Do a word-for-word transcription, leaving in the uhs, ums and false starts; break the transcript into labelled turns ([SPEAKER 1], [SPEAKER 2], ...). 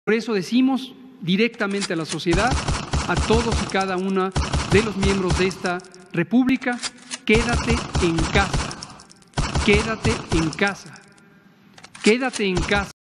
[SPEAKER 1] Por eso decimos directamente a la sociedad, a todos y cada uno de los miembros de esta República, quédate en casa, quédate en casa, quédate en casa.